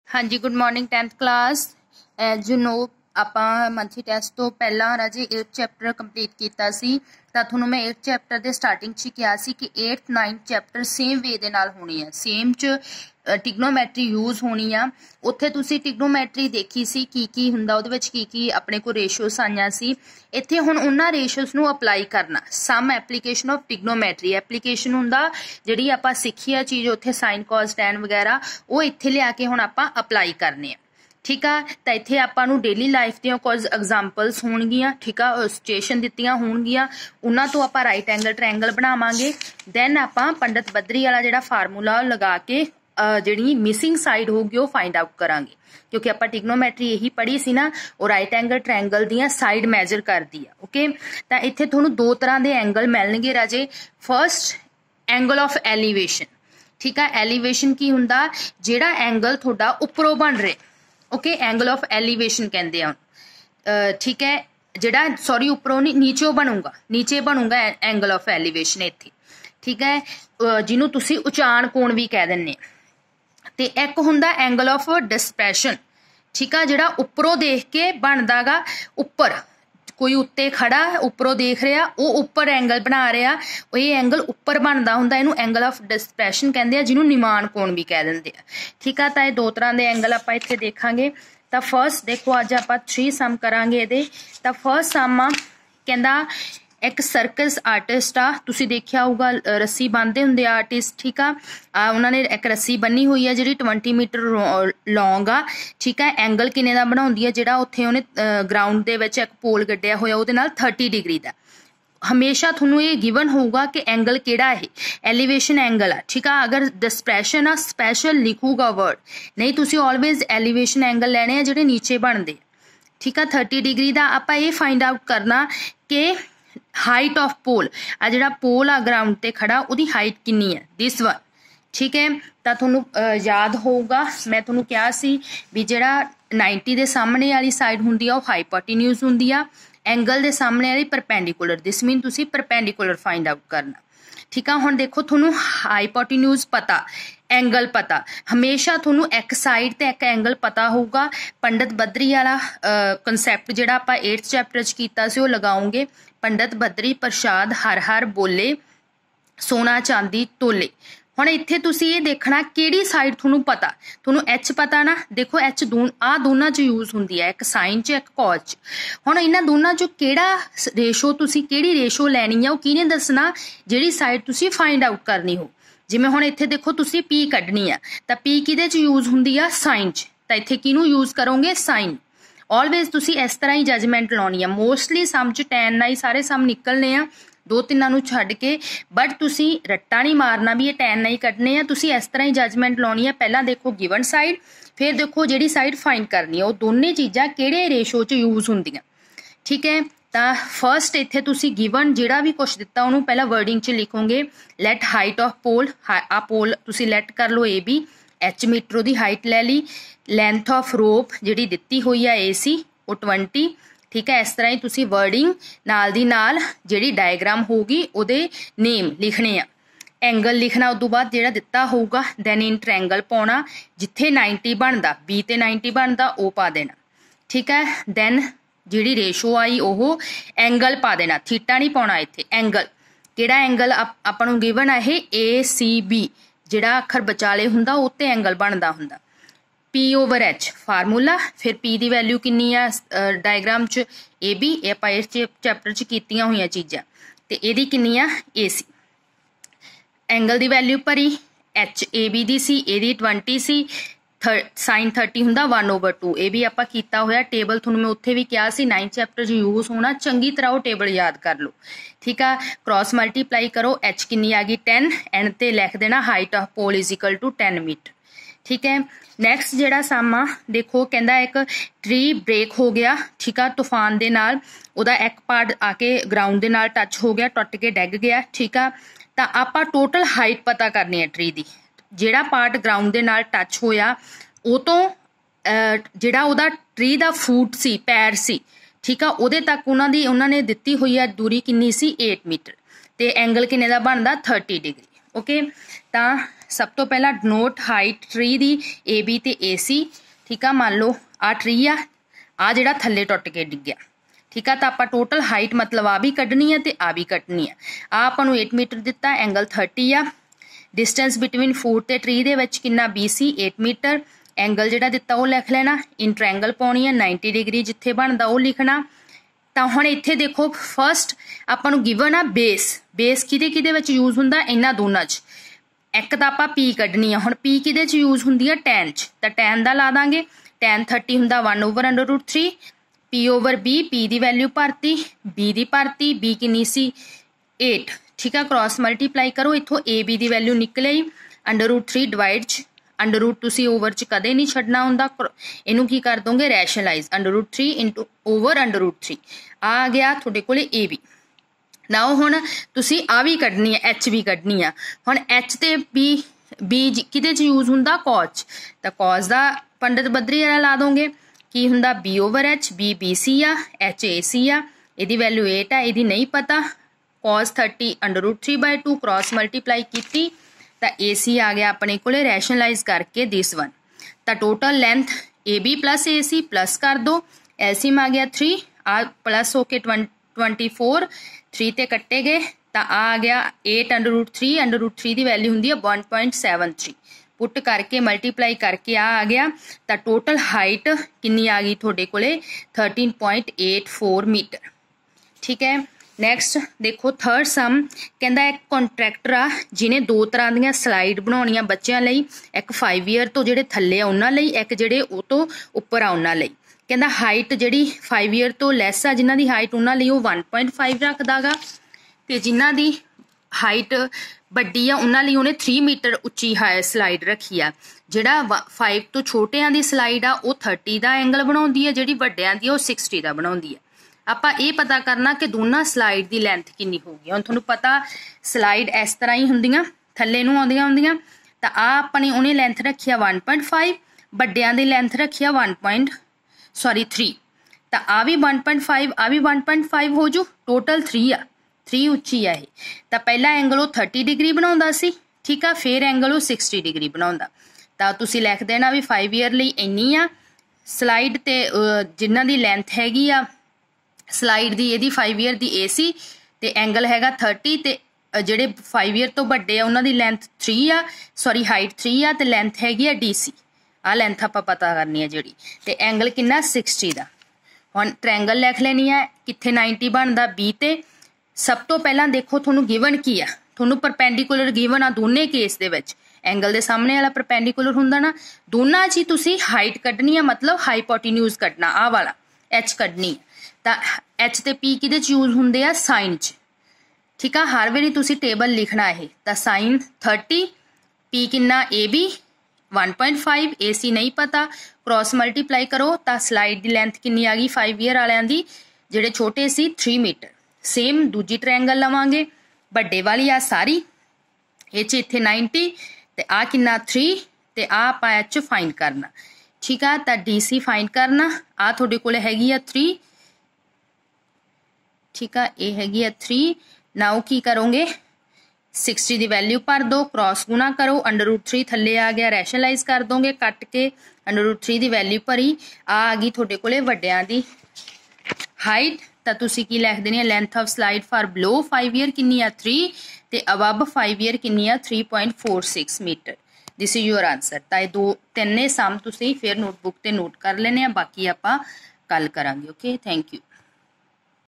हाँ जी, good morning 10th class. As you know ਆਪਾਂ ਮੰਥਲੀ ਟੈਸਟ ਤੋਂ ਪਹਿਲਾਂ ਰਾਜੇ 8th ਚੈਪਟਰ ਕੰਪਲੀਟ ਕੀਤਾ ਸੀ ਤਾਂ ਤੁਹਾਨੂੰ ਮੈਂ 8th ਚੈਪਟਰ ਦੇ ਸਟਾਰਟਿੰਗ 'ਚ ਕਿਹਾ ਸੀ ਕਿ 8th 9th ਚੈਪਟਰ ਸੇਮ ਵੇ ਦੇ ਨਾਲ ਹੋਣੀ ਆ, ਸੇਮ 'ਚ ਟਿਗਨੋਮੈਟਰੀ ਯੂਜ਼ ਹੋਣੀ ਆ। ਉੱਥੇ ਤੁਸੀਂ ਟਿਗਨੋਮੈਟਰੀ ਦੇਖੀ ਸੀ ਕੀ ਹੁੰਦਾ, ਉਹਦੇ ਵਿੱਚ ਕੀ ਆਪਣੇ ਕੋਲ ਰੇਸ਼ੀਓਸ ਆਈਆਂ ਸੀ। ਇੱਥੇ ਹੁਣ ਉਹਨਾਂ ਰੇਸ਼ੀਓਸ ਨੂੰ ਅਪਲਾਈ ਕਰਨਾ, some application of trigonometry. Application ਹੁੰਦਾ ਜਿਹੜੀ ਆਪਾਂ ਸਿੱਖੀ ਆ ਚੀਜ਼ ਉੱਥੇ ਸਾਈਨ ਕਾਸ ਟੈਨ ਵਗੈਰਾ, ਉਹ ਇੱਥੇ ਲਿਆ ਕੇ ਹੁਣ ਆਪਾਂ ਅਪਲਾਈ ਕਰਨੇ ਆ। ठीक है, तो इत्थे आपां नूं डेली लाइफ दी कुछ एग्जाम्पल्स होणगियां, ठीक है, सिचुएशन दित्तियां होणगियां, उन्हां तों आपां राइट एंगल ट्रायंगल बनावांगे। दैन आपां पंडित बद्री वाला जिहड़ा फार्मूला लगा के जिहड़ी मिसिंग साइड होगी वो फाइंड आउट करांगे, क्योंकि आपां टिग्नोमैट्री यही पढ़ी सी ना, और राइट एंगल ट्रायंगल दियां साइड मैजर करदी आ। ओके, तो इत्थे तुहानूं दो तरह दे एंगल मिलणगे राजे। फर्स्ट एंगल ऑफ एलीवेशन, ठीक है, एलीवेशन की हुंदा जिहड़ा एंगल तुहाडा उपरों बन रहा। ओके, एंगल ऑफ एलीवेशन कहते हैं, ठीक है, जिहड़ा सॉरी उपरों नहीं नीचों बनूगा, नीचे बनूगा एंगल ऑफ एलीवेशन इत्थे, ठीक है, जिन्हों तुसी उचान कोण भी कह दिंदे। ते एक हुंदा एंगल ऑफ डिस्प्रैशन, ठीक है, जिहड़ा उपरों देख के बनदा गा, उपर कोई उत्ते खड़ा उपरों देख रहा, वो उपर एंगल बना रहा, ये एंगल उपर बनता हुंदा, इहनूं एंगल ऑफ डिस्प्रैशन कहते हैं, जिन्हों निमान कोण भी कह दिंदे आ। ठीक है, तो ये दो तरह के एंगल आपां इत्थे देखांगे। तो फर्स्ट देखो अज आपां 3 सम करांगे इहदे। तो फर्स्ट सम कहंदा एक सर्कस आर्टिस्ट आ, तुसीं देखिया होगा रस्सी बन्नदे हुंदे आर्टिस्ट, ठीक आ, उन्होंने एक रस्सी बन्नी हुई है जिहड़ी 20 मीटर लॉन्ग आ, ठीक है। एंगल किन्ने दा बनाउंदी है, जिहड़ा उत्थे उहने ग्राउंड दे विच एक पोल गड्ढिया होया उहदे नाल 30 डिग्री दा। हमेशा थोनों ये गिवन होगा कि एंगल केड़ा है, एलीवेशन एंगल आ, ठीक है। अगर डिस्प्रैशन आ स्पैशल लिखूगा वर्ड, नहीं तुसीं ऑलवेज एलीवेशन एंगल लैणे आ जिहड़े नीचे बनदे, ठीक है। 30 डिग्री दा आपां ये फाइंड आउट करना कि हाइट ऑफ पोल आ, जिहड़ा पोल आ ग्राउंड ते खड़ा उहदी हाइट कितनी है, दिस वन, ठीक है। तो तुहानूं याद होगा मैं तुहानूं कहा सी भी जिहड़ा 90 दे सामने वाली साइड हुंदी आ वो हाइपोटेन्यूज हुंदी आ, एंगल दे सामने वाली परपेंडिकुलर, दिस मीन तुसीं परपेंडिकुलर फाइंड आउट करना, ठीक है। हुण देखो तुहानूं हाइपोटेन्यूज पता, एंगल पता, हमेशा तुहानूं एक साइड ते एक एंगल पता होगा। पंडित बद्री वाला कंसैप्ट जिहड़ा आपां 8th चैप्टर च कीता सी वो लगाओगे। पंडित बद्री प्रसाद हर हर बोले, सोना चांदी तोले। हुण इत्थे तुसीं ये देखना किहड़ी साइड तुहानूं पता, तुहानूं एच पता ना, देखो एच दोनों च यूज हुंदी है, एक साइन च एक कॉस च। हुण इन्हां दोनों चों किहड़ा रेशो तुसीं किहड़ी रेशो लैनी है वो किहने दसना, जिहड़ी साइड तुसीं फाइंड आउट करनी हो। जिवें हुण इत्थे देखो तुसीं पी कड्ढनी आ, तां पी किहदे च यूज हुंदी आ, साइन च, तां इत्थे किहनूं यूज करोगे, साइन। ऑलवेज तुसीं इस तरह ही जजमेंट लाउणी आ। मोस्टली सम च टैन नाल ही सारे सम निकलने आ, 2-3 नूं छड्ड के, बट तुसीं रट्टा नहीं मारना भी ये टैन नहीं कड्ढने आ, तुसीं इस तरह ही जजमेंट लाउणी है। पहला देखो गिवन साइड, फिर देखो जिहड़ी साइड फाइंड करनी है वो दोनों चीज़ां किहड़े रेशो च यूज हुंदियां, ठीक है। तो फर्स्ट इत्थे तुसीं गिवन जिहड़ा भी कुछ दिता उहनूं पहला वर्डिंग च लिखोगे। लैट हाइट ऑफ पोल, आ पोल तुसीं लैट कर लो ए बी, एच मीटर उहदी हाइट लै ली। लैंथ ऑफ रोप जिहड़ी दित्ती हुई है ए सी वो 20, ठीक है। इस तरह ही तुसीं वर्डिंग नाल दी नाल जिहड़ी डायग्राम होगी उहदे नेम लिखने आ, एंगल लिखना उदों बाद जिहड़ा दित्ता होगा, दैन इन ट्रायंगल पाउणा, जिथे 90 बनदा बी ते 90 बनदा वो पा देना, ठीक है। दैन जिहड़ी रेशो आई ओह एंगल पा देना, थीटा नहीं पाउणा इत्थे, एंगल किहड़ा एंगल आपां नूं गिवन है ए सी बी, जिहड़ा अखर विचाले हुंदा उत्ते एंगल बनदा हुंदा। पी ओवर एच फार्मूला, फिर पी की वैल्यू किन्नी आ डायग्राम च ए बी, ये आपां इस चैप्टर च कीतियां होईयां चीज़ां, ते इहदी किन्नी आ ए सी। एंगल की वैल्यू भरी, एच ए बी दी सी, इहदी 20 सी, साइन 30 हुंदा 1/2, ये भी आपां कीता होया। टेबल तुहानूं मैं उत्थे भी कहा सी 9th चैप्टर च यूज होना, चंगी तरह वो टेबल याद कर लो, ठीक है। क्रॉस मल्टीप्लाई करो, एच किन्नी आ गई 10, एंड ते लिख देना height of pole is equal to 10 metre, ठीक है। नैक्सट जिहड़ा सम आ देखो कहंदा एक ट्री ब्रेक हो गया, ठीक है, तूफान दे नाल उहदा एक पार्ट आके ग्राउंड दे नाल टच हो गया, टुट के डिग गया, ठीक है। तो आपां टोटल हाइट पता करनी है ट्री दी, जिहड़ा पार्ट ग्राउंड दे नाल टच होया वो तो जिहड़ा उहदा ट्री दा फूट सी, पैर सी, ठीक है, उहदे तक उन्होंने दित्ती हुई है दूरी किन्नी सी 8 मीटर, ते एंगल किन्ने दा बनदा 30 डिग्री। ओके, तो सब तो पहला नोट हाइट ट्री दी ए बी ते ए सी। ठीक है, मान लो आ ट्री आ जिहड़ा थल्ले टुट के डिग्गिया। ठीक है, तो आप टोटल हाइट मतलब आ भी कढ़नी है तो आ भी कढ़नी है। आप 8 मीटर दिता, एंगल 30 आ। डिस्टेंस बिटवीन फूट ते ट्री दे विच किन्ना BC 8 मीटर। एंगल जिहड़ा दिता वो लिख लेना, इन ट्रायंगल पाउणी है 90 डिग्री, जिथे बनदा वो लिखना। तो हुण इत्थे देखो फस्ट आपां नूं गिवन आ बेस। बेस किहदे किहदे विच यूज हुंदा, इन्हां दोनां च। एक तो आप P कढ़नी है, हुण P किहदे च यूज हुंदी है, टैन च। तो टैन दा ला दांगे, टैन 30 हुंदा 1/√3। P/B, P दी वैल्यू भरती, B दी भरती, B किन्नी सी 8। ठीक है, क्रॉस मल्टीप्लाई करो, इत्थों AB दी वैल्यू निकले ही √3 डिवाइड च अंडर रूट तुसी ओवर च कदे नहीं छड्डना हुंदा। इनू की कर दोगे रैशनलाइज √3 इंटू ओवर √3 आ गया थोड़े कोले ए बी। नाउ हुण तुसी आ भी कढ़नी है, एच भी कढ़नी है। हुण एच ते बी किहदे च यूज हुंदा, कॉज। तो कॉज दा पंडित बद्री वाला ला दोगे की हुंदा B/H, B BC आ, H AC आ, इहदी वैल्यू 8 आ, इहदी नहीं पता। कॉज 30 √3/2 क्रॉस मल्टीप्लाई की तो AC आ गया अपने को रैशनलाइज करके दिस वन। तो total length AB plus AC plus कर दो, एलसीएम आ गया 3 आ प्लस होके 24, 3 ते कट्टे गए तो आ गया 8 √3 की वैल्यू होंगी 1.73। पुट करके मल्टीप्लाई करके आ गया। तो टोटल हाइट कितनी आ गई थोड़े को 13.84 मीटर। ठीक है, नैक्सट देखो थर्ड सम कहता एक कॉन्ट्रैक्टर आ जिन्हें 2 तरह दी स्लाइड बनाउणियां बच्चों लई, एक 5 ईयर तो जिहड़े थल्ले आ उन्हां लई, एक जिहड़े उह तो उपर आ उन्हां लई। कहता हाइट जिहड़ी 5 ईयर तो लैस आ जिन्हां दी हाइट उन्हां लई वो 1.5 रखदा गा, ते जिन्हां दी हाइट वड्डी आ उन्हां लई उहने 3 मीटर उच्ची स्लाइड रखी आ। जिहड़ा 5 तो छोटियां दी स्लाइड आ वो 30 दा एंगल बनाउंदी है, जिहड़ी वड्डियां दी वो 60 दा बनाउंदी है। ਆਪਾਂ ਇਹ पता करना कि दोनों स्लाइड की लेंथ कितनी होगी। हुण तुहानूं पता स्लाइड इस तरह ही हुंदियां, थल्ले नूं आउंदियां हुंदियां। तो अपनी उन्हें लेंथ रखी 1.5, वड्डियां दी लेंथ रखी 3। तो आ भी 1.5 आ भी 1.5 हो जू, टोटल 3 आ, 3 उच्ची है। तो पहला एंगल वो 30 डिग्री बनाउंदा सी। ठीक है, फिर एंगल वो 60 डिग्री बनाउंदा। तो तुसीं लिख देना भी 5 ईयर लई इन्नी आ स्लाइड, ते जिन्हां दी लेंथ हैगी आ स्लाइड दी यदि 5 ईयर दी AC ते एंगल हैगा 30, ते जिहड़े 5 ईयर तो वड्डे आ उन्हां दी लेंथ 3 आ, सॉरी हाइट 3 आ, ते लेंथ हैगी आ DC। आ लेंथ आपां पता करनी है जिहड़ी, ते एंगल किन्ना 60 दा। हुण ट्रायंगल लिख लेनी है, कित्थे 90 बनदा B ते। सब तो पहला देखो तुहानूं गिवन की आ, तुहानूं परपेंडिकुलर गिवन आ दोने केस दे विच। एंगल दे सामने वाला परपेंडिकुलर हुंदा ना, दोनां च ही तुसीं हाइट कड्ढनी है, मतलब हाइपोटेन्यूज कड्ढना, आ वाला H कड्ढनी है। तो H ते P किहदे च यूज हुंदे आ, साइन च। ठीक है, हर वारी तुसीं टेबल लिखना है। तो साइन 30, P किन्ना AB 1.5, AC नहीं पता, क्रॉस मल्टीप्लाई करो तो स्लाइड की लेंथ कितनी आ गई 5 ईयर वालियां दी, जिहड़े छोटे सी 3 मीटर। सेम दूजी ट्रायंगल लवांगे, वड्डे वाली आ सारी, ये च इत्थे 90 ते आ किन्ना 3 ते आ आपां H फाइंड करना। ठीक है, तो DC फाइंड करना, आ तुहाडे कोल हैगी आ 3। ठीक है, ये हैगी है 3। नाउ की करोगे 60 की वैल्यू भर दो, क्रॉस गुना करो, √3 थल्ले आ गया, रैशनलाइज कर दोगे कट के, √3 की वैल्यू भरी, आ गई थोड़े कोले वड्डियां दी हाइट। तो तुसी की लिख देनी है length of slide for below 5 year कितनी है 3, ते अबव 5 ईयर कितनी है 3.46 metre. This is your answer. तो ये 2-3 सम तुसी फिर नोटबुक ते नोट कर लेने, बाकी आपां कल करांगे। Okay, thank you.